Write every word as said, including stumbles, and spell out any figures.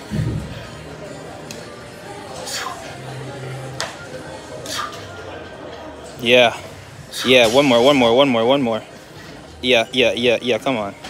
Yeah. Yeah, one more, one more, one more, one more. Yeah, yeah, yeah, yeah, come on.